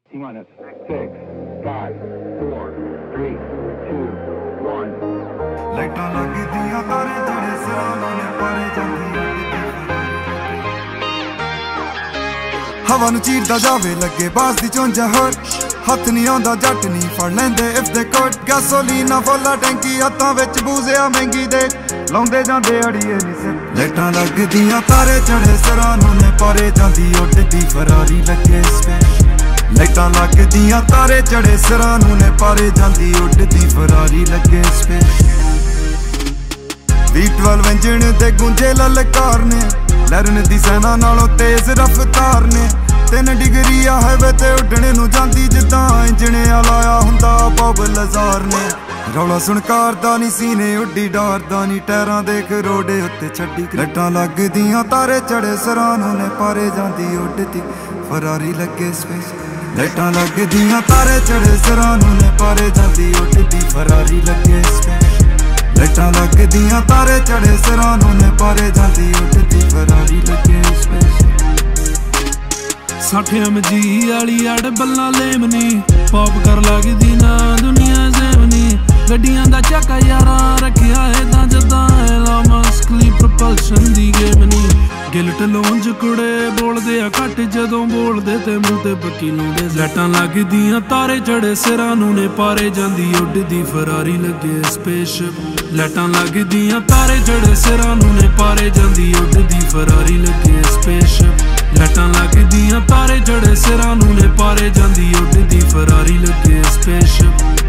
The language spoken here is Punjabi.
T-minus 6, 5, 4, 3, 2, 1. ਲਾਈਟਾਂ ਲੱਗਦੀਆਂ ਤਾਰੇ ਜਿਹੜੇ ਸਿਰਾਂ ਨੇ ਪਾਰੇ ਜਾਂਦੀਆਂ ਹਵਾ ਨੂੰ ਚੀਰਦਾ ਜਾਵੇ ਲੱਗੇ ਬਾਸ ਦੀ ਚੁੰਝਾ ਹੋਰ ਹੱਥ ਨਹੀਂ ਆਉਂਦਾ ਜੱਟ ਨਹੀਂ ਫੜ ਲੈਂਦੇ ਇਫ ਦੇ ਕੋਟ ਗੈਸੋਲੀਨਾ ਫੁੱਲਾ ਟੈਂਕੀ ਹੱਥਾਂ ਵਿੱਚ ਬੂਜ਼ਿਆ ਮਹਿੰਗੀ ਦੇ ਲਾਉਂਦੇ ਜਾਂਦੇ ਅੜੀਏ ਨਹੀਂ ਸਿਰ ਲਾਈਟਾਂ ਲੱਗਦੀਆਂ ਤਾਰੇ ਚੜੇ ਸਿਰਾਂ ਨੇ ਪਾਰੇ ਜਾਂਦੀ ਉੱਡਦੀ ਫਰਾਰੀ ਲੱਗੇ ਸਪੈਸ਼ ਲਾਈਟਾਂ ਲੱਗਦੀਆਂ ਤਾਰੇ ਚੜੇ ਸਿਰਾਂ ਨੇ ਪਾਰੇ ਜਾਂਦੀ ਉੱਡਦੀ ਫਰਾਰੀ ਲੱਗੇ ਸਪੈਸ਼ V12 ਇੰਜਣ ਦੇ ਗੁੰਝੇ ਲਲਕਾਰ ਨੇ ਲਰਨ ਦੀ ਸੈਨਾ ਨਾਲੋਂ ਤੇਜ਼ ਰਫ਼ਤਾਰ ਨੇ 3 ਡਿਗਰੀ ਆ ਹਾਈਵੇ ਤੇ ਉੱਡਣੇ ਨੂੰ ਜਾਂਦੀ ਜਿੱਦਾਂ ਇੰਜਣ ਲਾਇਆ ਹੁੰਦਾ ਬਬ ਲਜ਼ਾਰ ਨੇ ਰੌਲਾ ਸੁਣ ਕਾਰ ਦਾ ਨਹੀਂ ਸੀਨੇ ਉੱਡੀ ਡਾਰਦਾ ਨਹੀਂ ਟਾਇਰਾਂ ਦੇ ਖਰੋੜੇ ਉੱਤੇ ਛੱਡੀ ਲਾਈਟਾਂ ਲੱਗਦੀਆਂ ਤਾਰੇ ਚੜੇ ਸਿਰਾਂ ਨੇ ਪਾਰੇ ਜਾਂਦੀ ਉੱਡਦੀ ਫਰਾਰੀ ਲੱਗੇ ਸਪੇਸ ਲਾਈਟਾਂ ਲੱਗਦੀਆਂ ਤਾਰੇ ਚੜੇ ਸਿਰਾਂ ਨੇ ਪਾਰੇ ਜਾਂਦੀ ਉੱਡਦੀ ਫਰਾਰੀ ਲੱਗੇ ਸਪੇਸ ਲਾਈਟਾਂ ਲੱਗਦੀਆਂ ਤਾਰੇ ਚੜੇ ਸਿਰਾਂ ਨੇ ਪਾਰੇ ਜਾਂਦੀ ਉੱਡਦੀ ਫਰਾਰੀ ਲੱਗੇ ਸਪੇਸ 60 MG ਵਾਲੀ ਅੜ ਬੱਲਾਂ ਲੇਮਨੀ ਪੌਪ ਕਰ ਲੱਗਦੀ ਨਾ ਦੁਨੀਆ ਜ਼ੇਵਨੀ ਗੱਡੀਆਂ ਦਾ ਚੱਕਾ ਯਾਰਾਂ ਰੱਖਿਆ ਏਦਾਂ ਜਦਾਂ ਐਲਾ ਮਸਕਲੀ ਪ੍ਰੋਪਲਸ਼ਨ ਦੀ ਗੇਮ ਨੀ ਗਿਲਟ ਲੋਂਜ ਕੁੜੇ ਬੋਲਦੇ ਆ ਘੱਟ ਜਦੋਂ ਬੋਲਦੇ ਤੇ ਮੂੰਹ ਤੇ ਬੱਕੀ ਲਾਉਂਦੇ ਲਾਈਟਾਂ ਲੱਗਦੀਆਂ ਤਾਰੇ ਚੜੇ ਸਿਰਾਂ ਨੇ ਪਾਰੇ ਜਾਂਦੀ ਉੱਡਦੀ ਫਰਾਰੀ ਲੱਗੇ ਸਪੇਸਸ਼ਿਪ ਲਾਈਟਾਂ ਲੱਗਦੀਆਂ ਤਾਰੇ ਚੜੇ ਸਿਰਾਂ ਨੇ ਪਾਰੇ ਜਾਂਦੀ ਉੱਡਦੀ ਫਰਾਰੀ ਲੱਗੇ ਸਪੇਸਸ਼ਿਪ ਲਾਈਟਾਂ ਲੱਗਦੀਆਂ ਤਾਰੇ ਚੜੇ ਸਿਰਾਂ ਨੇ ਪਾਰੇ ਜਾਂਦੀ ਉੱਡਦੀ ਫਰਾਰੀ ਲੱਗੇ ਸਪੇਸਸ਼ਿਪ